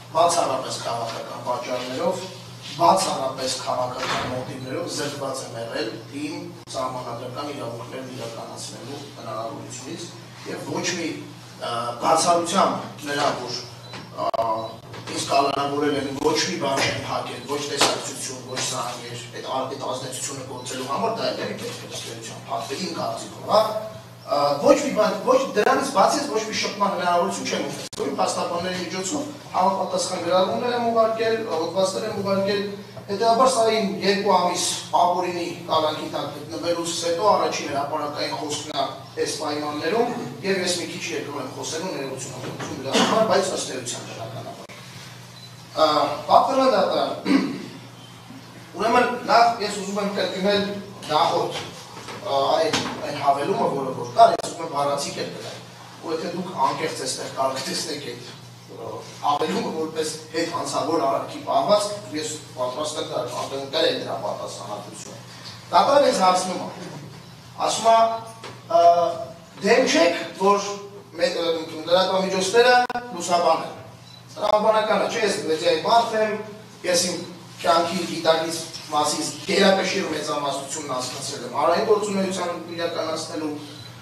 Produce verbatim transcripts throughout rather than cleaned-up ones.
բացառապես քաղաքական պատճառներով, բացառապես քաղաքական մոտիվներով զրկված եմ եղել իմ սահմանադրական իրավունքներն իրականացնելու հնարավորությունից եւ ոչ մի բացառությամբ նրա որ ինձ կալանավորել են ոչ մի բան չեն հակել, ոչ տեսակցություն, ոչ զանգեր, այդ այդ ազդեցությունը գործելու համար դա էլ պետք է ստեղծության հատվել իմ կարծիքով, հա ոչ մի բան, ոչ դրանից բացի ոչ մի շփման հնարավորություն չեմ ունեցել, փաստաբանների միջոցով համապատասխան գրառումներ եմ ուղարկել, հոդվածներ եմ ուղարկել, հետեւաբար սա իմ երկու ամիս ապօրինի կալանքի տակ գտնվելուց հետո առաջին հրապարակային խոսքն է այս պայմաններում եւ ես մի քիչ երկրում եմ խոսելու ներողություն ողջույն դրա համար, բայց ըստ էության բնականաբար։ Պատվիրան դատարան ուրեմն նախ ես ուզում եմ կրկնել նախորդ այդ այն հավելումը, որը որ կար, ես ուզում եմ բառացիկ էլ գտնել, ու եթե դուք անկեղծ այստեղ կարող տեսնեք այդ հավելումը որպես հետ հանցավոր արարքի պահված, ես պատրաստ եմ ակնկալ եմ դրա պատասխանատվությունը։ Դատարանը ինձ հարցնում է, ասում է դեմ չեք, որ լրատվամիջոցները լուսաբան են։ Տրամաբանական է, չէ, ես լեզվայի մարդ եմ, ես իմ կյանքի գիտակից մասից գերակշիռ մեծամասնությունն հասկացել եմ հանրային գործունեության իրականացնելու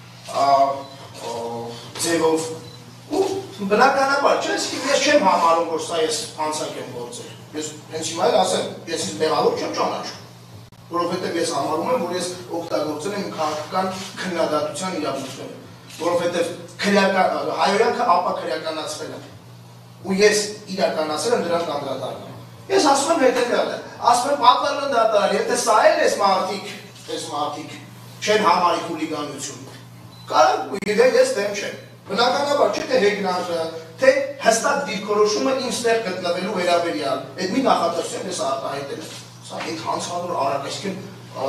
ձևով ու բնականաբար չէ, ես չեմ համարում, որ սա ես հանցանք եմ գործել, ես հենց հիմա էլ ասեմ, ես ինձ մեղավոր չեմ ճանաչում, որովհետև ես համարում եմ, որ ես օգտագործել եմ քաղաքական քննադատության իրավունքները, որովհետև հայոյանքը ապա քրեականացվել է, ու ես իրականացել եմ դրանք անդրադառնում։ Ես ասում եմ հետևյալը, ասում եմ պատվիրան դատարան, եթե սա էլ էս մարդիկ, էս մարդիկ չեն համարի խուլիգանություն, կարող ես դեմ չեմ։ Բնականաբար չէ թե հեգնարը, թե հստակ դիրքորոշումը իմ ստեղ գտնվելու վերաբերյալ, այդ մի նախադասություն ես արտահայտել եմ։ Սա այդ հանցավոր արարք, այսինքն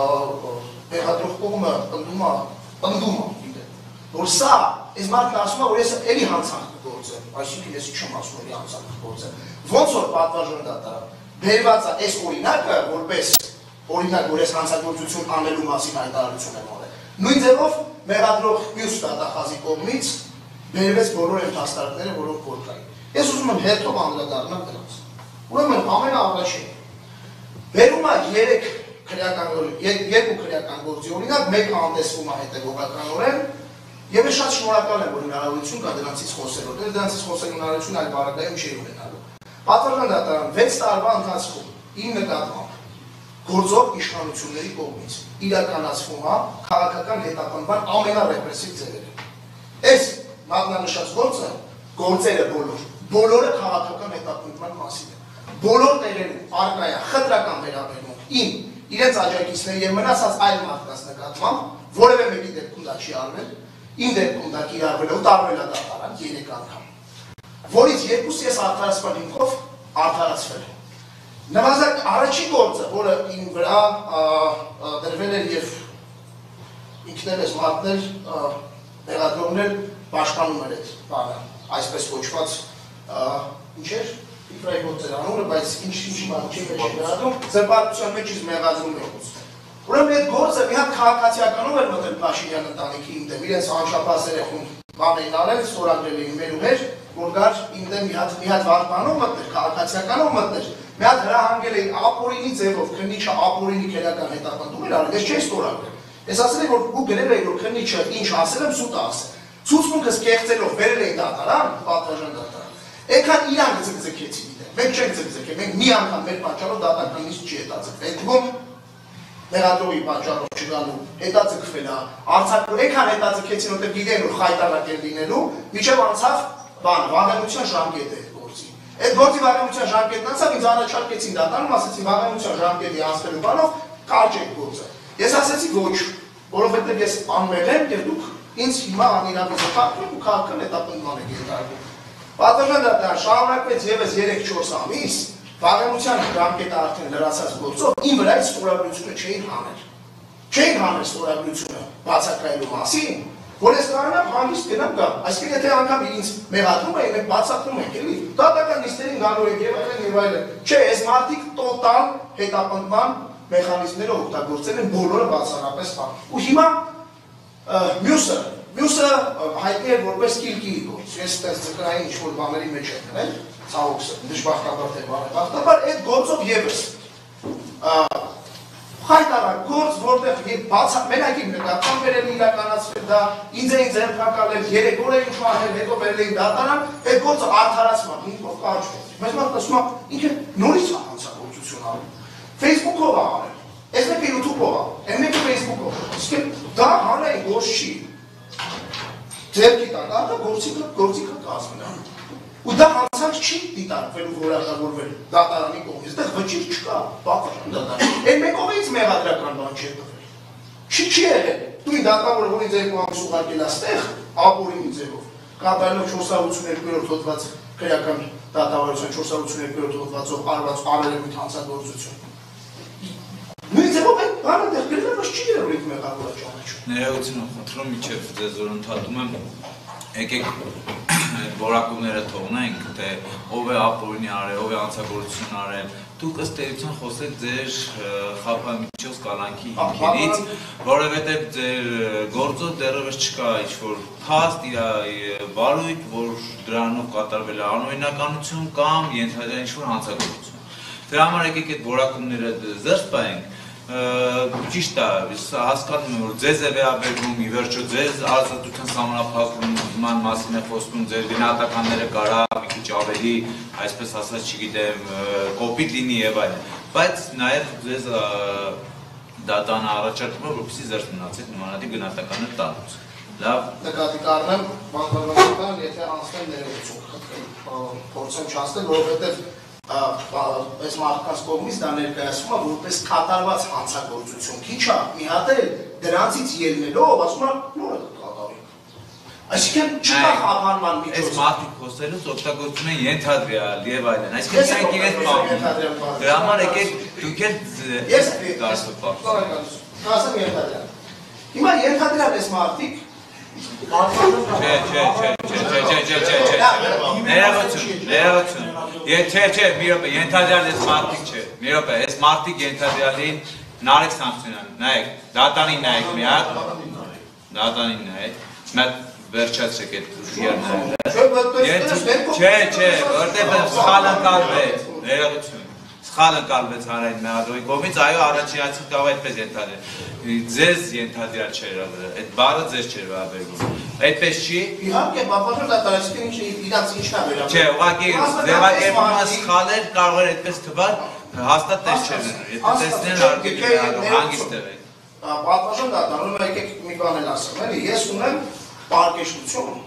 մեղադրող կողմը պնդում է, պնդում է, որ սա, այս մարդն ասում է, որ ես էլի հանցանք կգործեմ, այսինքն ես չեմ ասում, որ հանցանք կգործեմ։ Ոնց որ պատվիրան դատարան բերված է այս օրինակը, որպես օրինակ, որ ես հանցագործություն անելու մասին հայտարարություն եմ արել։ Նույն ձևով մեղադրող մյուս դատախազի կողմից բերվեց բոլոր այն փաստարկները, որոնք որ կային։ Ես ուզում եմ հերթով անդրադառնալ դրանց։ Ուրեմն ամենաառաջին բերում է երեք քրեական երկու քրեական գործի օրինակ, մեկը անտեսվում է հետևողականորեն, եւ ես շատ շնորհակալ եմ, որ հնարավորություն կա դրանցից խոսելու, դեռ դրանցից խոսելու հնարավորություն այլ բարակայում չի ունենալու։ Պատվիրան դատարան վեց տարվա ընթացքում իմ նկատմամբ գործող իշխանությունների կողմից իրականացվում է քաղաքական հետապնդման ամենառեպրեսիվ ձևերը։ Այս մատնանշած գործը, գործերը բոլոր, բոլորը քաղաքական հետապնդման մասին են։ Բոլոր տեղերում առկա է խտրական վերաբերմունք իմ, իրենց աջակիցների եւ մնացած այլ մարդկանց նկատմամբ, որևէ մեկի դեպքում դա չի արվել, իմ դեպքում դա կիրառվել է ու տարվել է դատարան երեք անգամ, որից երկուսը ես արդարացման հիմքով արդարացվել եմ։ Նվազակ առաջին գործը, որը իմ վրա դրվել էր եւ ինքն էլ ես մարդներ մեղադրողներ պաշտպանում էր այդ բանը, այսպես կոչված ինչ էր, իբրահիմ գործերանունը, բայց ինչ-ինչ բան չի մեջ գրադրում, զրպարտության մեջ ինձ մեղադրում եղուց։ Ուրեմն այդ գործը մի հատ քաղաքացիականով էր մտել Փաշինյան ընտանիքի իմ դեմ, իրենց անշապաս երեխուն բան էին արել, ստորագրել էին մեր ու մեր, որ գար իմ դեմ մի հատ մի հատ վարպանով մտներ, քաղաքացիականով մտներ, մի հատ հրահանգել էին ապօրինի ձևով, քննիչը ապօրինի քերական հետապնդում էր արել, ես չէի ստորագրել։ Ես ասել եմ, որ ու գրել էի, որ քննիչը ինչ ասել եմ, սուտ ասել։ Ցուցմունքս կեղծելով բերել էին դատարան, պատվիրան դատարան։ Այնքան իրանք ձգձգեցին իրեն։ Մենք չենք ձգձգել, մենք մի անգամ մեր պատճառով դատարանից չի հետաձգվել։ Մեղադրողի պատճառով չգալու, հետաձգվել է, արձակվել, այնքան հետաձգեցին, որտեղ գիտեն, որ խայտարակ են լինելու, մինչև անցավ բան, վաղեմության ժամկետը այդ գործի։ Այդ գործի վաղեմության ժամկետն անցավ, ինձ առաջարկեցին դատարանում, ասեցին վաղեմության ժամկետի անցնելու բանով կարճ է գործը։ Ես ասեցի ոչ, որովհետև ես անմեղ եմ եւ դուք ինձ հիմա անիրավիզը խախտում ու քաղաքական հետապնդման եք ենթարկում։ Պատվիրան դատարան շարունակվեց եւս երեք-չորս ամիս, վաղեմության ժամկետը արդեն լրացած գործով իմ վրա այդ ստորագրությունը չէին հանել։ Չէին հանել ստորագրությունը բացակայելու մասին, որ ես կարողանամ հանգիստ գնամ գամ։ Այսինքն եթե անգամ ինձ մեղադրում էին, մենք բացատրում ենք, էլի։ Դատական նիստերին գալու եք եւ այլն եւ այլն։ Չէ, այս մարդիկ տոտալ հետապնդման մեխանիզմները օգտագործել են բոլորը բացառապես բան։ Ու հիմա մյուսը, մյուսը հայտնի է որպես կիլկիի գործ։ Ես այդպես ձկրային ինչ-որ բաների մեջ եմ գնել։ ցավոք դժբախտաբար թե բարեբախտաբար այդ գործով եւս հայտարար գործ, որտեղ բաց մենակ իմ նկատմամբ վերել իրականացվել դա, ինձ էին ձերբակալել, երեք օր էին շահել, հետո վերել էին դատարան, այդ գործը արդարացման հիմքով կարճ է։ Բայց մարդը ասում է, ինքը նորից է հանցագործություն արել։ Facebook-ով է արել, այս մեկը YouTube-ով է, այն մեկը Facebook-ով։ Իսկ դա հանրային գործ չի։ Ձերքի տակ արտա գործիքը գործիքը կազմել է։ Ու դա հանցանք չի դիտարկվելու որակավորվել դատարանի կողմից, այդտեղ վճիռ չկա, պատասխան դատարան։ Այն մեկով ինձ մեղադրական բան չի տվել։ Չի չի եղել։ Դու ինձ դատավորը, որ ինձ երկու ամիս ուղարկել աստեղ, ապօրինի ձևով, կատարելով չորսունութ երկրորդ հոդված քրեական դատավարության չորսունութ երկրորդ հոդվածով արված արարելույթ հանցագործություն։ Նույն ձևով այդ բանը դեռ գրվել չի եղել ինձ մեղավորը ճանաչում։ Ներողություն խնդրում միջև ձեզ որ ընդհատում եմ եկեք որակումները թողնենք, թե ով է ապօրինի արել, ով է հանցագործություն արել, դուք ըստ էության խոսեք ձեր խաբամիջոց կալանքի հիմքերից, որովհետև ձեր գործով դեռևս չկա ինչ-որ փաստ, վարույթ, որ դրանով կատարվել է անօրինականություն կամ ենթադրյալ ինչ-որ հանցագործություն։ Դրա համար եկեք այդ որակումները զերծ պահենք, ճիշտ է, հասկանում եմ, որ ձեզ է վերաբերվում, ի վերջո ձեզ ազատության սահմանափակման մասին է խոսքում, ձեր գնահատականները կարա մի քիչ ավելի, այսպես ասած, չգիտեմ, կոպիտ լինի եւ այլն, բայց նաեւ ձեզ դատան առաջարկում է, որպեսզի ձեզ մնացեք նմանատիպ գնահատականներ տալուց։ Լավ։ Նկատի կառնեմ, բանվորական, եթե անցնեմ ներողություն, փորձեմ չանցնել, որովհետեւ այս մարդկանց կողմից դա ներկայացվում է որպես կատարված հանցագործություն։ Քիչ է մի հատ էլ դրանցից ելնելով ասում է նորը կատարի։ Այսինքն չկա խափանման միջոց։ Այս մարդիկ խոսելուց օգտագործում են ենթադրյալ եւ այլն։ Այսինքն իրենք իրենց բանում։ Դրա համար եկեք դուք էլ ես կարծում Կասեմ ենթադրյալ։ Հիմա ենթադրյալ այս մարդիկ Չէ, չէ, չէ, չէ, չէ, չէ, չէ, չէ, ներողություն, ներողություն, չէ, չէ, մի րոպե, ենթադրյալ այս մարդիկ չէ, մի րոպե, այս մարդիկ ենթադրյալին Նարեկ Սամսոնյան, նայեք, դատանին նայեք մի հատ, դատանին նայեք, մի հատ վերջացրեք այդ ուժիարները, չէ, չէ, որտեղ սխալ ընկալվեց, ներողություն, սխալ ընկալվեց հանրային մեղադրողի կողմից, այո, առաջինացիք կարող այդպես ենթադրել, ձեզ ենթադրյալ չէր ալը, այդ բառը ձեզ չէր վերաբերվում, այդպես չի։ Իհարկե, բավական դատարանին իրանց ինչն է վերաբերվում։ Չէ, ուղղակի ձևակերպումը սխալ էր, կարող էր այդպես թվալ, հաստատ տես չէր լինում, եթե տեսնեն արգելի մեղադրող, հանգիստ եղեք։ Պատվաշան դատարանում եկեք մի բան էլ ասեմ, էլի, ես ունեմ պարկեշտություն,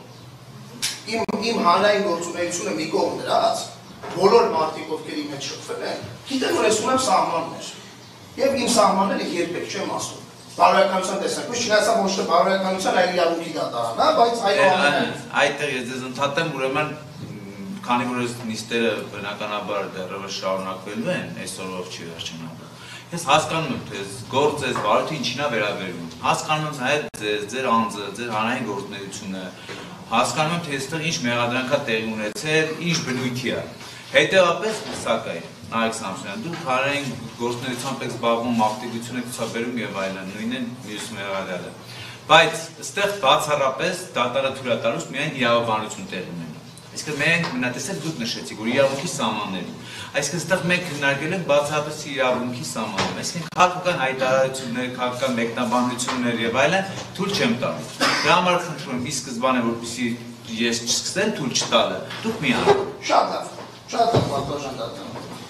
իմ հանրային գործունեությունը մի կողմ դրած, բոլոր մարդիկ ովքեր իմ հետ շփվել են, գիտեն որ ես ունեմ սահմաններ, եւ իմ սահմանները երբեք չեմ ասում։ Բարոյականության տեսանկյունից, չնայած ոչ թե բարոյականության, այլ իրավունքի դատարան, հա, բայց այո, այդտեղ ես ձեզ ընդհատեմ, ուրեմն քանի որ այս նիստերը բնականաբար դեռևս շարունակվելու են, այսօրով չի վերջանալու։ Ես հասկանում եմ, թե գործ այս վարույթը ինչին է վերաբերվում։ Հասկանում եմ նաև ձեզ, ձեր անձը, ձեր հանրային գործունեությունը, հասկանում եմ, թե այստեղ ինչ մեղադրանք է տեղի ունեցել, ինչ բնույթի է։ Հետևաբար, սակայն, Նարեկ Սամսոնյան, դուք հանրային գործունեությամբ եք զբաղվում, ակտիվություն եք ցուցաբերում եւ այլն, նույնն մյուս մեղադրանքը։ Բայց այստեղ բացառապես դատարանը թույլ է տալիս միայն իրավաբանություն տեղի ունենա։ Այսինքն մենք մնացել դուք նշեցիք, որ իրավունքի սահմաններում։ Այսինքն այստեղ մենք քննարկել ենք բացառապես իրավունքի սահմանները։ Այսինքն քաղաքական հայտարարություններ, քաղաքական մեկնաբանություններ եւ այլն թույլ չեմ տալու։ Դրա համար խնդրում եմ ի սկզբանե որպեսզի ես չսկսեմ թույլ չտալը։ Դուք մի անեք։ Շատ լավ, շատ լավ պատվաժան դատան։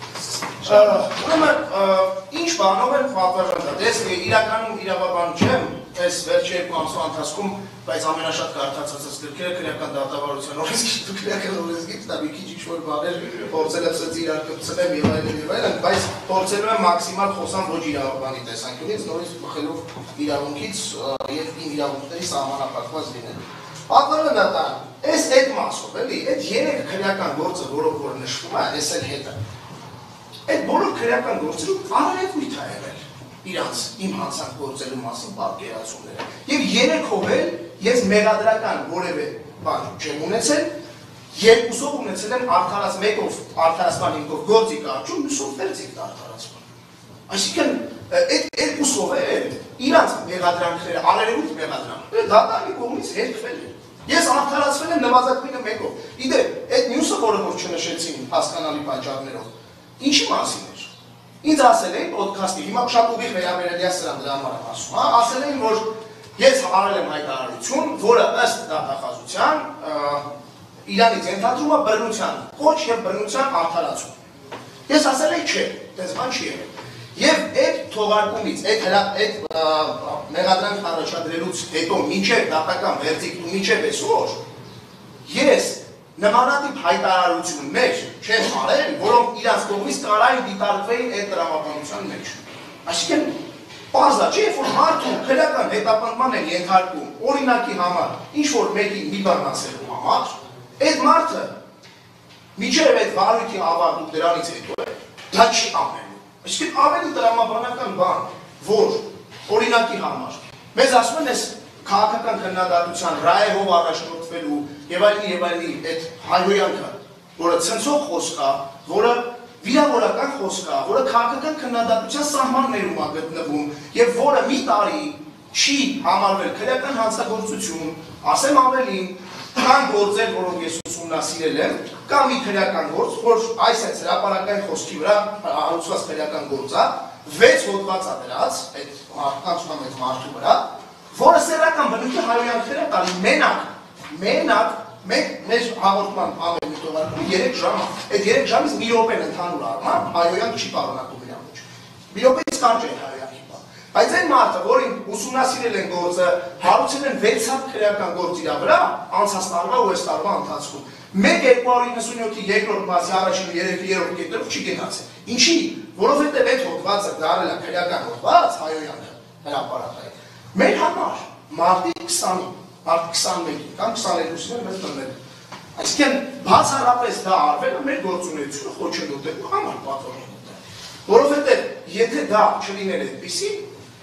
Ուրեմն ինչ բանով են պատվաժան դատան։ Ես իրականում իրավաբան չեմ, այս վերջի երկու ամսվա ընթացքում, բայց ամենաշատ կարդացած գրքերը քրեական դատավարության օրենսգիր, դու քրեական օրենսգիր, դա մի քիչ ինչ-որ բաներ փորձել եմ սենց իրար կպցնեմ եւ այլն եւ այլն, բայց փորձելու եմ մաքսիմալ խոսամ ոչ իրավաբանի տեսանկյունից, նորից բխելով իրավունքից եւ իմ իրավունքների սահմանափակված լինել։ Պատվիրան դատան, այս այդ մասով էլի, այդ երեք քրեական գործը, որով որ նշվում է, այս էլ հետը։ Այդ բոլոր քրեական գործերում անհրաժեշտ է եղել իրանց իմ հանցանք գործելու մասին պատկերացումները։ Եվ երեքով էլ ես մեղադրական որևէ բան չեմ ունեցել, երկուսով ունեցել եմ արդարաց մեկով արդարացման հիմքով գործի կարճում, մյուսով վերցիկ արդարացման։ Այսինքն այդ երկուսով էլ իրանց մեղադրանքները, արարելուց մեղադրանքները դատարանի կողմից հերքվել են։ Ես արդարացվել եմ նվազագույնը մեկով։ Իդեպ, այդ մյուսը, որը որ չնշեցին հասկանալի պատճառներով, ինչի մասին էր։ Ինձ ասել էին ոդքասթի, հիմա շատ ուղիղ վերաբերելի է սրան դրա համար եմ ասում, հա, ասել էին, որ ես արել եմ հայտարարություն, որը ըստ դատախազության Իրանից ենթադրում է բռնության կոչ եւ բռնության արդարացում։ Ես ասել եմ չէ, դες բան չի եղել։ Եվ այդ թողարկումից, այդ այդ մեղադրանք առաջադրելուց հետո մինչև դատական վերդիկտ ու մինչև այսօր ես նմանատիպ հայտարարություններ չեմ արել, որոնք իրանց կողմից կարային դիտարկվեին այդ տրամաբանության մեջ։ Այսինքն պարզ է, չէ, որ մարդու քրեական հետապնդման են ենթարկում օրինակի համար, ինչ որ մեկին մի բան ասելու համար, այդ մարդը մինչև այդ վարույթի ավարտում դրանից հետո է, դա չի անելու։ Այսինքն ավելի տրամաբանական բան, որ օրինակի համար մեզ ասում են այս քաղաքական քննադատության ռայեհով առաջնորդվելու եւ այլն եւ այլն այդ հայհոյանքը, որը ցնցող խոսք է, որը վիրավորական խոսք է, որը քաղաքական քննադատության սահմաններում է գտնվում եւ որը մի տարի չի համարվել քրեական հանցագործություն, ասեմ ավելին, կան գործեր, որոնք ես ուսումնասիրել եմ, կամ մի քրեական գործ, որ այս այս հրապարակային խոսքի վրա հարուցված քրեական գործ է, վեց հոդված է դրած, այդ մարդկանց կամ այդ մարդու վրա, որը սեռական բնույթի հայհոյանքներ է տալի մենակ, մենակ, մեր հաղորդման ամեն մի թողարկումը երեք ժամ է, այդ երեք ժամից մի րոպեն ընդհանուր առմամբ հայհոյանք չի պարունակում իր մեջ։ Մի րոպեից կարճ է հայհոյանքի բան։ Բայց այն մարդը, որին ուսումնասիրել են գործը, հարուցել են վեց հատ քրեական գործ իր վրա, անցած տարվա ու այս տարվա ընթացքում, մեկ երկու հարյուր իննսունյոթի երկրորդ բացի առաջին ու երրորդ կետերով չի գնացել։ Ինչի՞, որովհետև այդ հոդվածը դարել է քրեական հոդված, հայհոյանքը հրապարակային։ Մեր համար մարտի քսանին, մարտի քսանմեկին կամ քսաներկուսին մեզ տնել։ Այսինքն բացառապես դա արվել է մեր գործունեությունը խոչընդոտելու համար պատվորել։ Որովհետև եթե դա չլիներ այդպիսի,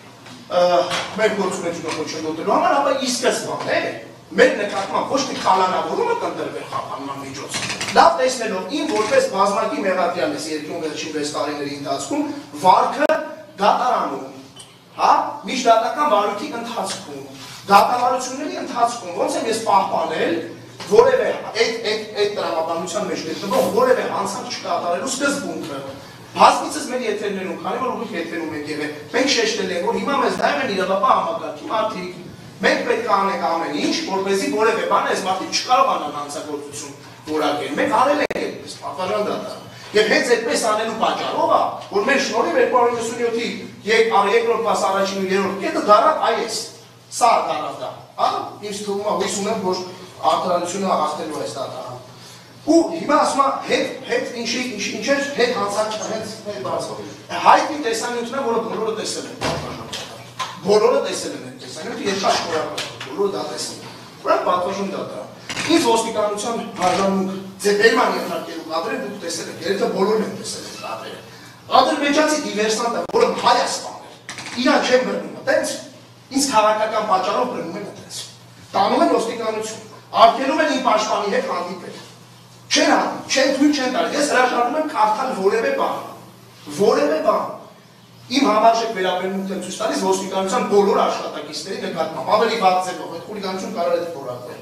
մեր գործունեությունը խոչընդոտելու համար, ապա ի սկզբանե մեր նկատմամբ ոչ թե կալանավորումը կընտրվել խափանման միջոցով։ Լավ տեսնելով ին որպես բազմակի մեղադրյալ ես երկրում վերջին վեց տարիների ընթացքում վարքը դատարանում, հա, միջդատական վարույթի ընթացքում, դատավարությունների ընթացքում, ոնց եմ ես պահպանել որևէ այդ այդ տրամաբանության մեջ գտնվող որևէ հանցանք չկատարելու սկզբունքը։ Բազմիցս մեր եթերներում, քանի որ ուղիղ եթերում ենք եղել, մենք շեշտել ենք, որ հիմա մեզ դայում են իրավապահ համակարգի մարդիկ, մենք պետք է անենք ամեն ինչ, որպեսզի որևէ բան այս մարդիկ չկարողանան հանցագործություն որակել։ Մենք արել ենք այդպես, պատվարժան դատարան։ Եվ հենց այդպես անելու պատճառով է, որ մեր շնորհիվ երկու հարյուր իննսունյոթի երկրորդ մաս առաջին ու երրորդ կետը դարավ այս, սա դարավ դա, հա, ինձ թվում է հույս ունեմ, որ արդարությունը հաղթելու այս դատարան։ Ու հիմա ասում է հետ հետ ինչի ինչի ինչ էր հետ հանցակ հենց հետ բացող։ Հայտնի տեսանյութն է, որը բոլորը տեսել են։ Բոլորը տեսել են այդ տեսանյութը, ես աշխորհակալ եմ, բոլորը դա տեսել են։ Ուրեմն պատվոժում դատարան։ Ինձ ոստիկանության բաժանմունք ձեռբերման ենթարկելու կադրերը դուք տեսել եք, երբ բոլորն են տեսել այդ կադրերը։ Ադրբեջանցի դիվերսանտը, որը Հայաստան էր, իրան չեն բռնում այդպես, ինձ քաղաքական պատճառով բռնում են այդպես։ Տանում են ոստիկանություն, արգելում են իմ պաշտպանի հետ հանդիպել։ Չեն անում, չեն թույլ չեն տալիս, ես հրաժարվում եմ կարդալ որևէ բան, որևէ բան։ Իմ համարժեք վերաբերմունքն եմ ցույց տալիս ոստիկանության բոլոր աշխատակիցների նկատմամբ, ավելի վատ ձևով, այդ խուլիգանություն կարող է որակվել։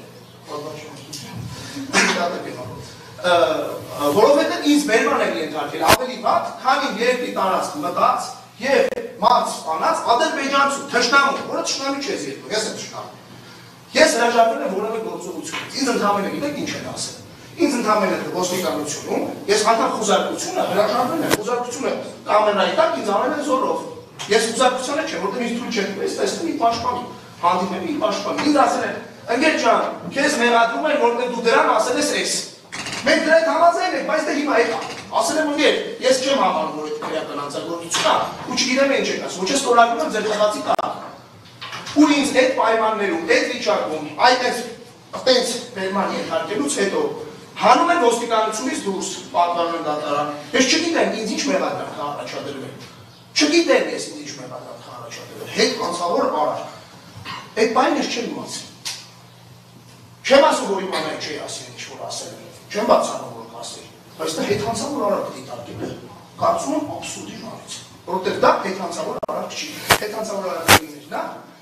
Որովհետև ինձ բերման են ենթարկել ավելի վատ, քանի երկրի տարածք մտած եւ մարդ սպանած ադրբեջանցու թշնամու, որը թշնամի չէ երկու, ես եմ թշնամի։ Ես հրաժարվել եմ որևէ գործողությունից, ինձ ընդհանրապես գիտեք ինչ են ասել։ Ինձ ընդհանրապես ոստիկանությունում, ես անգամ խուզարկությունը հրաժարվել եմ, խուզարկությունը կամերայի տակ ինձ անել են զորով։ Ես խուզարկությանը չեմ, որտեղ ինձ թույլ չեն տալիս տեսնել իմ պաշտպանի, հանդիպել իմ պաշտպանի։ Ինձ ասել են, ընկեր ջան, քեզ մեղադրում են, որտեղ դու դրան ասել ես էս։ Մենք դրա հետ համաձայն ենք, բայց դե հիմա եկա։ Ասել եմ ընկեր, ես չեմ համարում, որ այդ քրեական հանցագործություն է, ու չգիտեմ ինչ եք ասում, ոչ ես ստորագրում եմ ձեր խաղացի տակ։ Ու ինձ այդ պայմաններում, այդ վիճակում, այդպես այդպես բերման ենթարկելուց հետո հանում են ոստիկանությունից դուրս պատվարժան դատարան։ Ես չգիտեմ ինձ ինչ մեղադրանք առաջադրվել։ Չգիտեմ ես ինձ ինչ մեղադրանք առաջադրվել։ Հետ անցավոր արար։ Այդ բանը ես չեմ իմացել։ Չեմ ասում, որ իմանայի չի ասել ինչ որ ասել եմ։ Չեմ բացառում որ ասել։ Բայց դա հետ անցավոր արար դիտարկել է։ Կարծում եմ աբսուրդի ժամից։ Որովհետև դա հետ անցավոր արար չի։ Հետ անցավոր արարը նա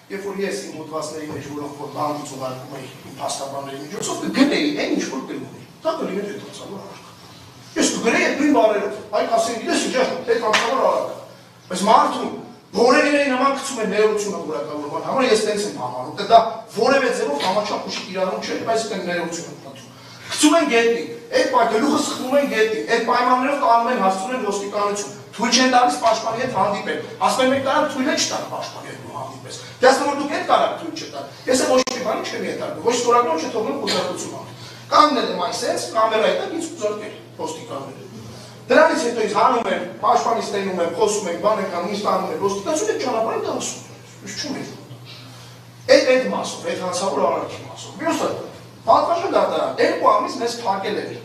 երբ որ ես իմ հոդվածների մեջ որոնք որ բանից ուղարկում էի իմ փաստաբանների միջոցով կգնեի այն ինչ որ գրում էի։ Դա կլիներ այդ հանցավոր արարք։ Ես կգրեի այդ նույն բառերով, այ ասեն գիտես ինչ է, այդ հանցավոր արարք։ Բայց մարդուն որևէ նման գցում է ներողությունը որակավորման համար ես տենց եմ համարում, դա որևէ ձևով համաչափ ուշի իրանում չէ, բայց դա ներողություն է պատում։ Գցում են գետնի, այդ պայքելուխը սխնում են գետնի, այդ պայմաններով տանում են հասցնում են ոստիկանություն, թույլ չեն տալիս պաշտպանի հետ հանդիպել, ասում են մեկ տարակ թույլ է չտան պաշտպանի հետ հանդիպես։ Դե ասում որ դուք եք կարակ թույլ չտան, ես էլ ոչ մի բանի չեմ ենթարկվում, ոչ ստորագրում չթողնում խոզարկություն անում։ Կանգնել եմ այսպես, կամերայի տակ ինձ կուզարկել ոստիկանները։ Դրանից հետո ինձ հանում են, պաշտպանից տենում են, խոսում են, բան եկան, ինձ տանում են, ոստիկանություն այդ ճանապարհին դա ասում են, ես չունեմ։ Այդ այդ մասով, այդ հանցավոր արարքի մասով։ Մյուսը պատվաշն դատարան, երկու ամիս մեզ փակել էր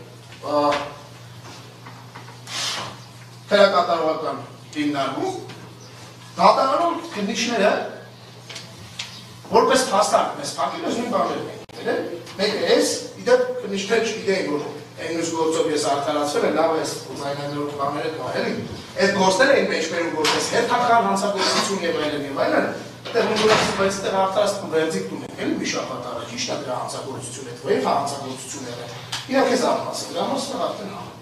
թերակատարողական հիմնարկում, դատարանում քննիչները որպես փաստարկ մեզ փակել ես նույն բաներն են, մեկը ես, իդեպ քննիչները չգիտեին, որ այն մյուս գործով ես արդարացվել եմ, լավ ես ձայնագրող բաները կար, էլի։ Այդ գործները էին մեջ բերում որպես հերթական հանցագործություն եւ այլն եւ այլն, այդտեղ ուրախ բայց այդտեղ արդարացնում վերձիկ տուն են, էլի մի շաբաթ առաջ, ի՞նչ է դրա հանցագործություն է, ո՞ր է հանցագործությունները։ Իրանք էս արտասը, դրա մասը արդեն հա։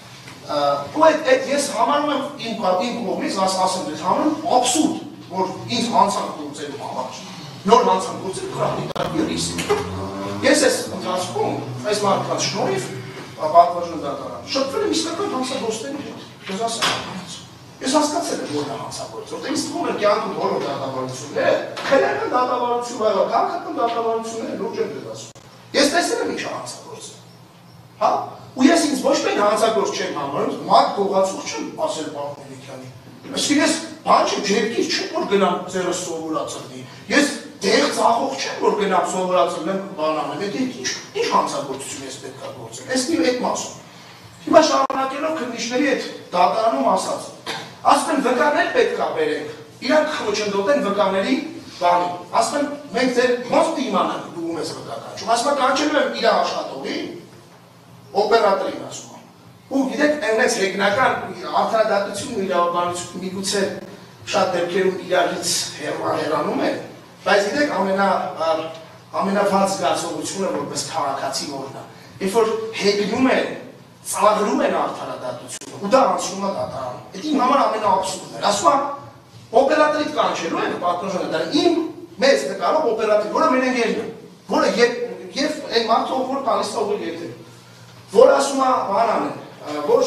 Ու այդ այդ ես համարում եմ իմ իմ կողմից ասեմ դες համարում աբսուրդ, որ ինձ հանցանք գործելու համար, նոր հանցանք գործել քրախտի ռիսկ։ Ես ես ընթացքում այս մարդկանց շնորհիվ պատվաշն դատարան շփվել եմ իսկական հանցագործների հետ։ Ես ասեմ, ես հասկացել եմ որ նա հանցագործ, որտեղ ինձ թվում է կյանքում բոլոր դատավարությունները, քրեական դատավարություն, քաղաքական դատավարությունները լուրջ են դες ասում։ Ես տեսել եմ ինչ հանցագործ։ Հա? Ու ես ինձ ոչ միայն հանցագործ չեմ համարում, մարդ գողացող չեմ ասել պարոն Մելիքյանի։ Այսինքն ես բան չեմ, ջերքից չեմ որ գնամ ձերս սովորացնի։ Ես դեղ ծախող չեմ որ գնամ սովորացնեմ բան անեմ, դա ինչ ինչ հանցագործություն ես պետք է գործել։ Ես մի այդ մասում։ Հիմա շարունակելով քննիչների այդ դատարանում ասած, ասում են վկաներ պետք է բերենք։ Իրանք խոչընդոտեն վկաների բանին։ Ասում են մենք ձեր ոնց իմանանք դու ես վկական։ Ասում են կանչելու եմ իր աշխատողին օպերատորին ասում եմ։ Ու գիտեք, այնպես հեգնական արդարադատություն ու իրավաբանություն միգուցե շատ դեպքերում իրարից հեռանում են, բայց գիտեք ամենա ամենավատ զգացողությունը որպես քաղաքացի որն է, երբ որ հեգնում են, ծաղրում են արդարադատությունը, ու դա անցնում է դատարան։ Այդ իմ համար ամենաաբսուրդն է։ Ասում եմ, օպերատորից կանչելու են պատմությունը դա իմ մեծ նկարով օպերատոր, որը մեր ընկերն է, որը եւ այն մարդը ով որ տալիս է ուղիղ եթե որ ասում է բան անեն, որ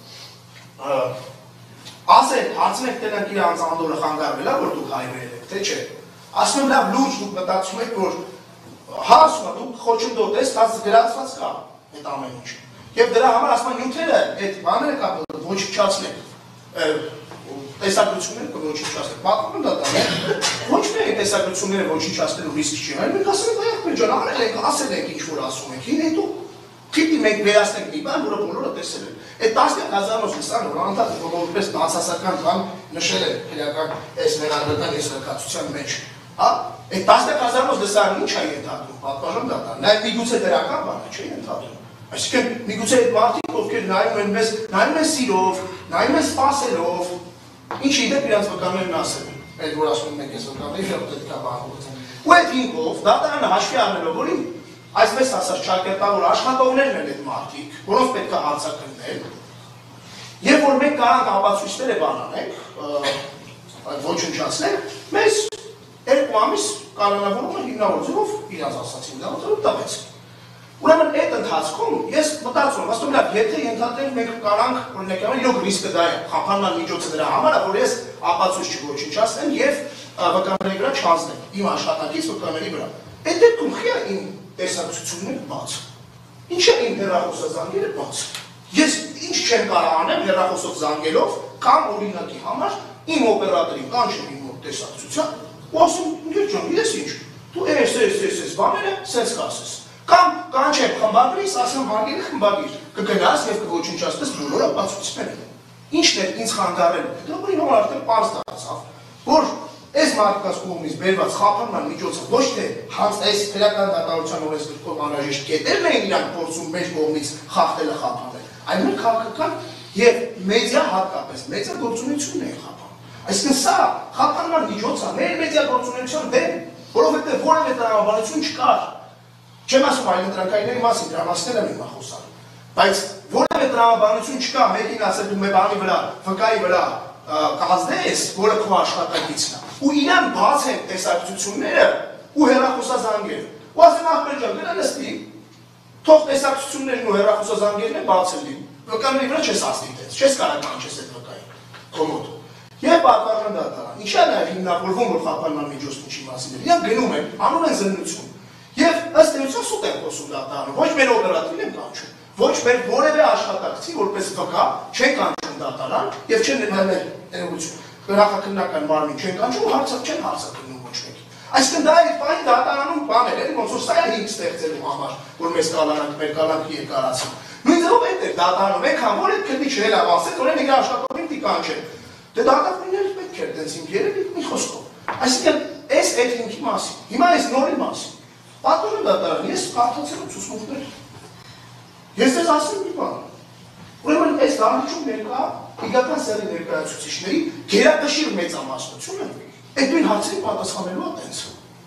ասեն, հարցնեք տենանք իր անձանդորը խանգարվել է, որ դուք հայրվել եք, թե չէ։ Ասում եմ լավ լուրջ դուք մտածում եք, որ հա ասում է, դուք խոչընդոտ ես, դա գրածված կա այդ ամեն ինչ։ Եվ դրա համար ասում են նյութերը այդ բաները կա ոչնչացնեք, տեսագրությունները կոչնչացնեք, պատմում դա դա։ Ոչ միայն տեսագրությունները ոչնչացնելու ռիսկ չի, այլ մենք ասում ենք, այ ջան, արել ենք, ասել ենք ինչ որ ասում եք, հին հետո Քիպի մենք վերացնենք մի բան, որը բոլորը տեսել են։ Այդ տասնյակ հազարով լսան, որ անդադար որպես բացասական բան նշել են քրեական այս վերագրական եզրակացության մեջ։ Հա, այդ տասնյակ հազարով լսան ինչ է ենթադրում, պատվաշն դատան։ Նաև միգուցե դրական բան է, չի ենթադրում։ Այսինքն միգուցե այդ մարդիկ, ովքեր նայում են մեզ, նայում են սիրով, նայում են սպասելով, ինչի դեպ իրանց վկաներն ասել են։ Այդ որ ասում ենք ես վկաների շատ պետք է բան գործեն։ Ու այդ ինքով դատարանը հաշվի առնելով, որ այսպես ասած ճակերտավոր աշխատողներն են այդ մարդիկ, որոնց պետք է հարցակրնել, եւ որ մենք կարանք ապացույցները բան անենք, ոչնչացնենք, մեզ երկու ամիս կանոնավորումը հիմնավորելով իրանց ասած հիմնավորումը տվեց։ Ուրեմն այդ ընթացքում ես մտածում եմ, ասում եմ, եթե ենթադրենք մենք կարանք օրինակ իրոք ռիսկը դա է, խափանման միջոցը դրա համար է, որ ես ապացույց չոչնչացնեմ եւ վկաների վրա չհանձնեմ, իմ աշխատանքից վկաների վրա։ Այդ դեպքում խիա իմ տեսակցությունները բաց։ Ինչ է իմ հեռախոսազանգերը բաց։ Ես ինչ չեմ կարող անեմ հեռախոսով զանգելով կամ օրինակի համար իմ օպերատորին կանչեմ իմ տեսակցության ու ասում ինձ ջան, ես ինչ, դու էս էս էս էս բաները սենց կասես։ Կամ կանչեմ խմբագրիս, ասեմ հարգելի խմբագիր, կգնաս եւ կոչնչացնես բոլոր ապացույցները։ Ինչն է ինձ խանգարել։ Դա որ ինձ արդեն պարզ դարձավ, որ այս մարդկանց կողմից բերված խափանման միջոցը ոչ թե հանց այս քրեական դատարության օրենսգրքով անհրաժեշտ կետերն էին իրանք փորձում մեր կողմից խախտելը խափանել, այլ մեր քաղաքական եւ մեդիա հատկապես մեդիա գործունեությունն էին խափանում։ Այսինքն սա խափանման միջոց է, մեր մեդիա գործունեության դեմ, որովհետև որևէ տրամաբանություն չկար։ Չեմ ասում այլընտրանքայինների մասին, դրա մասին եմ հիմա խոսալու, բայց որևէ տրամաբանություն չկա, մեկին ասել դու մեր բանի վրա, վկայի վրա կազդես, որը քո աշխատակիցն է, ու իրան բաց են տեսակցությունները ու հեռախոսազանգերը։ Ու ասեմ ախպեր ջան, գնա նստի, թող տեսակցություններն ու հեռախոսազանգերն բաց են լինում։ Վկաների վրա չես ասնիտես, չես կարող կանչես այդ վկային, քո մոտ։ Եվ պատվարժան դատարան, ինչա նաև հիմնավորվում, որ խափանման միջոցն ինչի մասին է, իրենք գնում են, անում են զննություն, եւ ըստ էության սուտ են խոսում դատարանում, ոչ մեր օպերատիվն են կանչում, ոչ մեր որևէ աշխատակցի, որպես վկա, չեն կանչում դատարան եւ չեն ներմել ներողություն, նախաքննական մարմին չեն կանչում, հարցը չեն հարցակրնում ոչ մեկին։ Այսինքն դա այդ բանի դատարանում բան է, էլի ոնց որ սա է հիմք ստեղծելու համար, որ մեզ կալանանք, մեր կալանքի երկարացին։ Նույն ձևով այդ է դատարանում, այնքան որ այդ քննիչ չել ավասել, որ այն իր աշխատողին պիտի կանչեն։ Դե դատավորները պետք է դենց հիմք երևի մի խոսքով։ Այսինքն այս այդ հիմքի մասին, հիմա այս նորի մասին։ Պատմում դատարան, ես կարդացել եմ ցուցմունքներ։ Ես ձեզ ասեմ մի բան։ Ուրեմն այս դահլիճում ներկա իգական սերի ներկայացուցիչների գերակշիռ մեծամասնությունը այդ նույն հարցին պատասխանելու է տենց։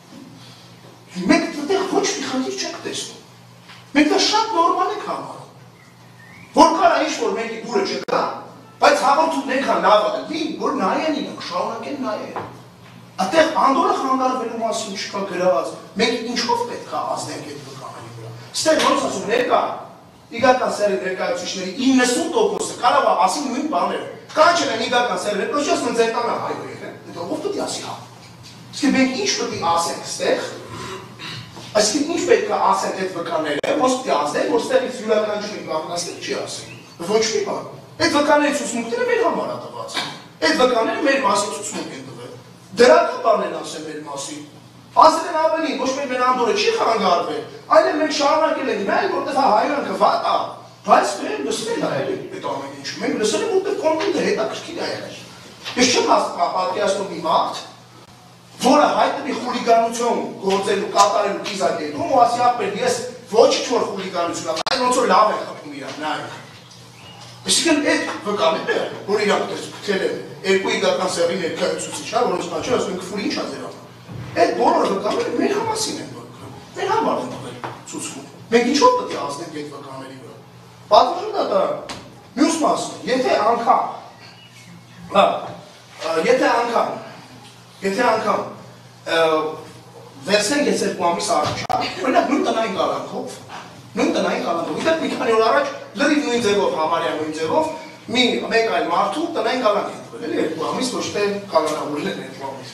Մենք դեռ ոչ մի խնդիր չենք տեսնում։ Մենք դա շատ նորմալ ենք համարում։ Որ կարա ինչ-որ մեկի դուրը չկա, բայց հաղորդումն այնքան լավ է, որ նայեն իրենք, շարունակեն նայեն։ Այդտեղ Անդորը խանգարվելու մասին չկա գրաված, մենք ինչով պետք է ազդենք այդ վկաների վրա։ Ստեղ ոնց ասում ներկա, իգական սերի ներկայացուցիչների իննսուն տոկոսը կարող է ասի նույն բաները։ Կանչել են իգական սերի ներկայացուցիչը ընձեռնա հայրը, դա ով պետք է ասի հա։ Իսկ մենք ինչ պետք է ասենք ստեղ, այսինքն ինչ պետք է ասեն այդ վկաները, ոնց պետք է ազդեն, որ ստեղից յուրաքանչյուրին կանգնացնել չի ասել։ Ոչ մի բան։ Այդ վկաների ցուցմունքները մեր համար է տված։ Այդ վկաները մեր մասին ցուցմունք են տվել։ Դրանք բան են ասել մեր մասին։ Ասել են ավելի, ոչ մեր մեր Անդորը չի խանգարվել, այլ մենք շարունակել ենք նայել, որտեղ հայրենիքը վատ է, բայց մենք լսել ենք այդ ամեն ինչը։ Մենք լսել ենք, որտեղ կոնտենտը հետաքրքիր է եղել։ Ես չեմ պատկերացնում մի մարդ, որը հայտնի խուլիգանություն գործելու, կատարելու կիզակետում ու ասի ապեր ես ոչ ինչ-որ խուլիգանություն եմ, այլ ոնց որ լավ է խփում իրան, նայեք։ Այսինքն այդ վկաները, որ իրանք թել են երկու իգական սերի ներկայացուցիչ, որոնց կանչել ասում են քֆուրի ինչ ա ձեր համար։ Այդ բոլոր վկաները մեր համասին են որքան, մեր համար են տվել ցուցում։ Մենք ինչով պետք է ազդենք այդ վկաների վրա։ Պատվիրժան դատարան, մյուս մասը, եթե անգամ, հա, եթե անգամ, եթե անգամ վերցնենք այս երկու ամիս առաջ, օրինակ նույն տնային կալանքով, նույն տնային կալանքով, իդեպ մի քանի օր առաջ լրիվ նույն ձևով, համարյա նույն ձևով, մի մեկ այլ մարդու տնային կալանք են տվել, էլի երկու ամիս, ոչ թե կալանավորել են երկու ամիս։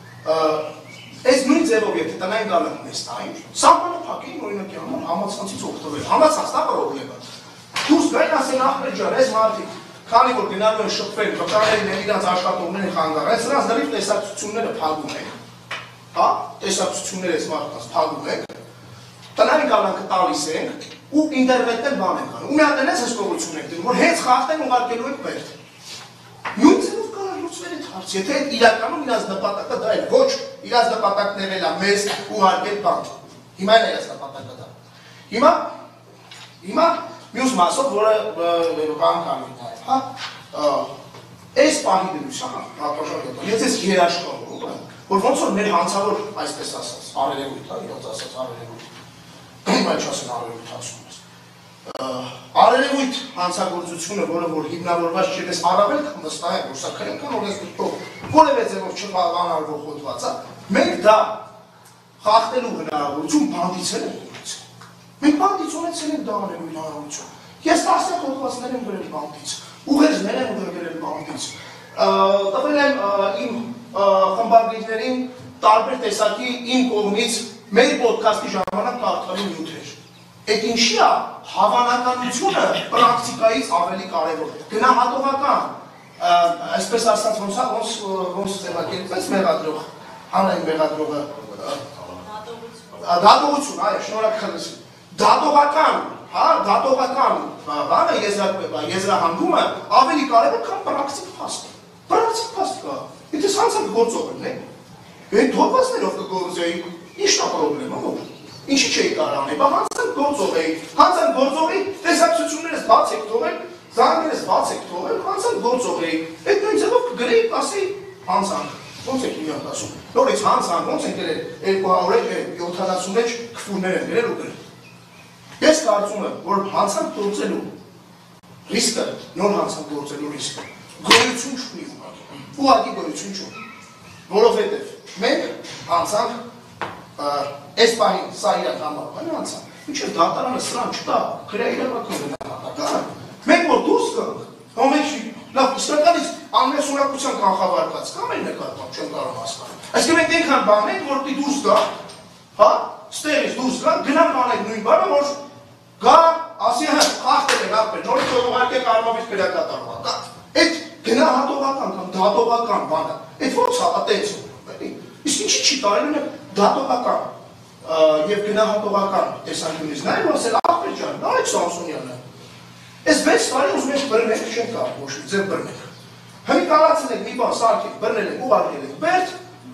Այս նույն ձևով եթե տնային կալանքն է ստային, սահմանը փակեին օրինակի համար համացանցից օգտվել, համացանցն է պրոբլեմը։ Դուրս գային ասեն ախպեր ջան, այս մարդիկ, քանի որ գնալու են շփվել, վկաներին են իրանց աշխատողներին խանգարել, սրանց լրիվ տեսակցությունները փակում են, հա, տեսակցությունները այս մարդկանց փակում են, տնային կալանքը տալիս ենք ու ինտերնետն բան ենք անում։ Ու մի հատ այնպես հսկողություն ենք դնում, որ հենց խախտեն ուղարկելու ենք մերթ։ Նույն ձևով կարող լուծվել այդ հարցը, եթե իրականում իրաց նպատակը դա է, ոչ իրաց նպատակն եղել է մեզ ուղարկել բան։ Հիմա էլ իրաց նպատակը դա։ Հիմա հիմա մյուս մասով, որը բան կանի նաև, հա, այս պահի դրության, հապաշակետը, ես ես երաշխավորում եմ, որ ոնց որ մեր հանցավոր, այսպես ասած, արերևույթ, հա, իրաց ասած արերևույթ, բայց չասեն արերևույթ ասում ես, արերևույթ հանցագործությունը, որը որ հիմնավորված չէ, ես առավել վստահ եմ, որ սա քրեական օրենսգրքով որևէ ձևով չկանոնավոր հոդված է, մենք դա խախտելու հնարավորություն բանդիցել ենք ունեցել։ Մենք բանդից ունեցել ենք դա անելու հնարավորություն։ Ես տասնյակ հոդվածներ եմ գրել բանդից, ուղերձներ եմ գրել բանդից, տվել եմ իմ խմբագրիչներին տարբեր տեսակի իմ կողմից մեր պոդքասթի ժամանակ կարդալու նյութեր։ Այդ ինչի է հավանականությունը պրակտիկայից ավելի կարևոր։ Գնահատողական, այսպես ասած ոնց ոնց ոնց ձևակերպվեց մեղադրող, հանրային մեղադրողը դատողություն, այո, շնորհակալ եմ։ Դատողական, հա, դատողական բանը եզրահանգումը ավելի կարևոր, քան պրակտիկ փաստը։ Պրակտիկ փաստ կա։ Եթե հանցանք գործող են, այդ հոդվածներով կգործեի, ի՞նչն է պրոբլեմը, ո՞ր։ Ինչի չէի կարող անել, բա հանցանք գործող էի, հանցանք գործող էի, տեսակցություններս բաց եք թողել, զանգերս բաց եք թողել, հանցանք գործող էի։ Այդ նույն ձևով կգրեի, ասեի, հանցանք, ոնց եք իրանք ասում, նորից հանցանք, ոնց ենք գրել երկու հարյուր յոթանասունմեջ քֆուրներ են գրել ու գրել։ Ես կարծում եմ, որ հանցանք գործելու ռիսկը, նոր հանցանք գործելու ռիսկը, գոյություն չունի ուղղակի, ուղղակի գոյություն չունի, որովհետև մենք հանցանք այս պահին սա իրակ համապանը հանցանք, մինչև դատարանը սրան չտա, քրեա իրավական գնահատականը, մենք որ դուրս գանք, հո մենք լավ իսկականից անմեսունակության կանխավարկած կա մեր նկատմամբ չեմ կարող հասկանալ։ Այսինքն մենք այնքան բան ենք, որ պիտի դուրս գա, հա, ստերից դուրս գա, գնանք անենք նույն բանը, որ գա, ասի հա, խախտել են ապեր, նորից ուղարկեք արմավից գրակատարվա։ Այդ գնահատողական կամ դատողական բանը, այդ ո՞նց է այտենց է։ Իսկ ինչի չի կարելի դատողական եւ գնահատողական տեսանկյունից նայել, ասել ախպեր ջան, նայեք Սամսոնյանը։ Այս վեց տարի ուզում եք բռնել, չեն կարող ոչ մի ձեր բռնել։ Հիմա կարացել եք մի բան սարքեք, բռնել եք, ուղարկել եք բերդ։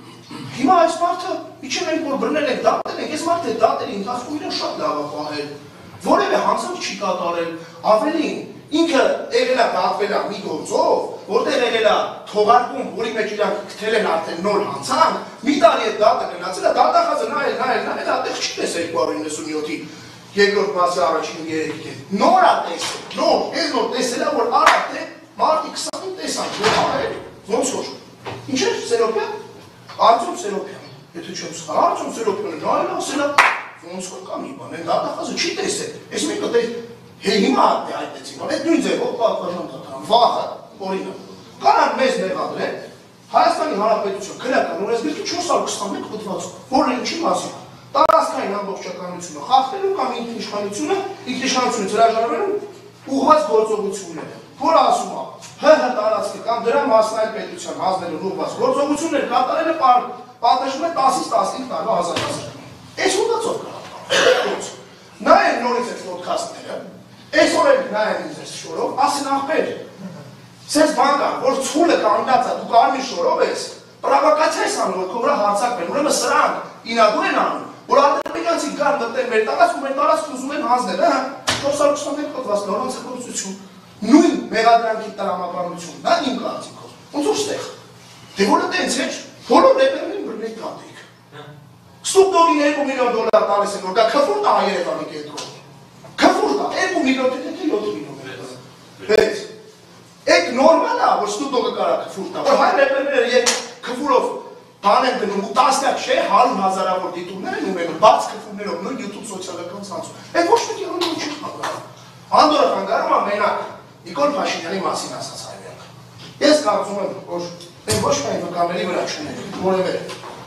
Հիմա այս մարդը իջել ենք որ բռնել եք, դատել եք, այս մարդը դատելի ընթացքում իրեն շատ լավ է պահել։ Որևէ հանցանք չի կատարել, ավելին ինքը եղել է դատվել է մի գործով, որտեղ եղել է թողարկում, որի մեջ իրանք գտել են արդեն նոր հանցանք, մի տարի այդ դատը գնացել է, դատախազը նայել, նայել, նայել, այդտեղ չի տեսել երկու հարյուր իննսունյոթի երկրորդ մասի առաջին երեքի հետ։ Նոր է տեսել, նոր, այս նոր տեսել է, որ արագ թե մարդի քսանին տեսանք, որ արել, ոնց որ։ Ինչ է Սերոպյան, Արտյոմ Սերոպյան, եթե չեմ սխալ, Արտյոմ Սերոպյանը նայել է, ասել է, ոնց որ կա մի բան, այն դատախազը չի տեսել, այս մեկը դե հիմա հայտնեցին, այդ նույն ձևով պատվարժան դատարան, վաղը, օրինակ, կանան մեզ մեղադրել, Հայաստանի Հանրապետություն քրեական օրենսգրքի չորս հարյուր քսանմեկ հոդվածով, որը ինչի մասին է, տարածքային ամբողջականությունը խախտելու կամ ինքնիշխանությունը, ինքնիշխանությունից հրաժարվելու ուղղված գործողությունները, որը ասում է, ՀՀ տարածքը կամ դրա մասնային պետության հանձնելու ուղղված գործողությունները կատարելը պատժվում է տասից տասնհինգ տարվա ազատազրկում։ Այս հոդվածով կա։ Նայեն նորից այդ ոդքասթները, այսօր էլ նայեն ինձ այս շորով, ասին ախպեր, սենց բան կա, որ ցուլը կանգնած է, դու կարմիր շորով ես, պրովոկացիա ես անում, որ քո վրա հարձակվեն, ուրեմն սրանք ինադուր են անում, որ ադրբեջանցի կան դտեն մեր տարածք ու մեր տարածք ուզում են հանձնել, հա, չորս հարյուր քսանմեկ հոդված նորանց գործություն, նույն մեղադրանքի տրամաբանություն, դա իմ կարծիքով, ոնց որ ստեղ, դե որը տենց է, բոլոր ռեպերներին բռնեք դատեք։ Ստուպտովին երկու միլիոն դոլար տալիս են, որ դա քֆուր տա Երևանի կենտրոն, քֆուր տա, երկու միլիոն թե թե յոթ միլիոն Բայց, այդ նորմալ է, որ ստուպտովը կարա քֆուր տա, որ հայ ռեպերները երբ քֆուրով բան են դնում ու տասնյակ չէ, հարյուր հազարավոր դիտումներ են ունենում, բաց քֆուրներով, նույն YouTube սոցիալական ցանցում, այդ ոչ մի եղանում չի խաղում։ Անդորը խանգարում է մենակ Նիկոլ Փաշինյանի մասին ասած հայերենը։ Ես կարծում եմ, որ դե ոչ միայն վկաների վրա չունենք, որևէ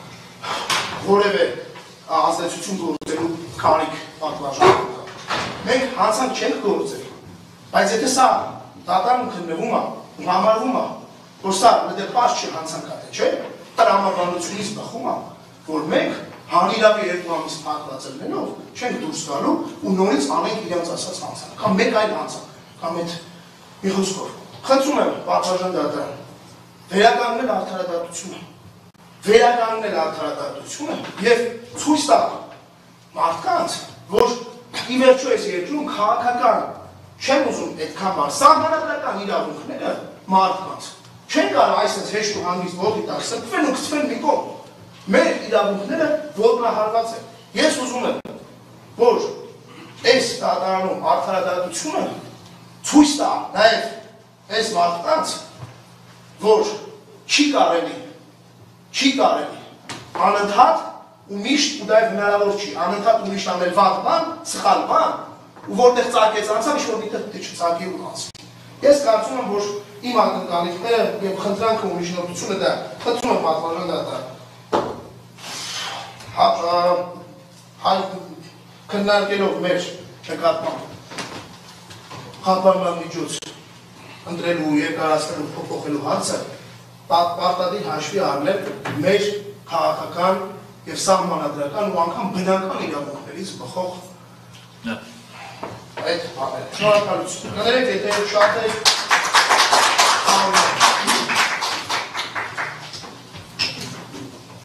որևէ ազդեցություն գործելու կարիք պատվարժան կա։ Մենք հանցանք չենք գործել, բայց եթե սա դատարանում քննվում է, ու համարվում է, որ սա դեպաշ չի հանցանք է, չէ՞, տրամաբանությունից բխում է, որ մենք հանիրավի երկու ամիս փակված ելնելով չենք դուրս գալու ու նորից անենք իրենց ասած հանցանք, կամ մեկ այլ հանցանք, կամ այդ մի խոսքով։ Խնդրում եմ պատվարժան դատարան, վերականգնել արդարադատությունը, վերականգնել արդարադատությունը եւ ցույց տալ մարդկանց, որ ի վերջո այս երկրում քաղաքական չեմ ուզում այդքան բան, սահմանադրական իրավունքները մարդկանց չեն կարող այսպես հեշտ ու հանգիստ ողի տակ սրբվել ու գցվել մի կողմ։ Մեր իրավունքները ոտնահարված են։ Ես ուզում եմ, որ այս դատարանում արդարադատությունը ցույց տա նաեւ այս մարդկանց, որ չի կարելի Չի կարելի, անընդհատ ու միշտ ու դա հնարավոր չի, անընդհատ ու միշտ անել վատ բան, սխալ բան, ու որտեղ ծագեց անցավ, ինչ-որ միտեղ դե չծագի ու անցվի։ Ես կարծում եմ, որ իմ ակնկալիքները եւ խնդրանքը ու միջնորդությունը դա խնդրում եմ պատվարժան դատարան։ Հայ քննարկելով մեր նկատմամբ խափանման միջոց ընտրելու, երկարացնելու, փոփոխելու հարցը պարտադիր հաշվի առնել մեր քաղաքական եւ սահմանադրական ու անգամ բնական իրավունքներից բխող այդ բաները։ Շնորհակալություն։ Կներեք, եթե շատ է